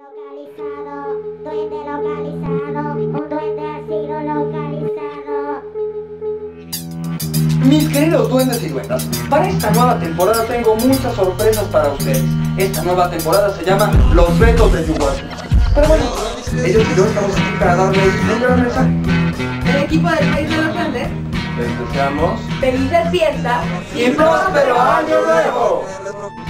Duende localizado, un duende ha sido localizado. Mis queridos duendes y duendas, para esta nueva temporada tengo muchas sorpresas para ustedes. Esta nueva temporada se llama Los Retos de Yuguasu. Pero bueno, ellos y yo estamos aquí para darles un gran mensaje. El equipo del País de los Duendes Les deseamos felices fiestas y próspero año nuevo.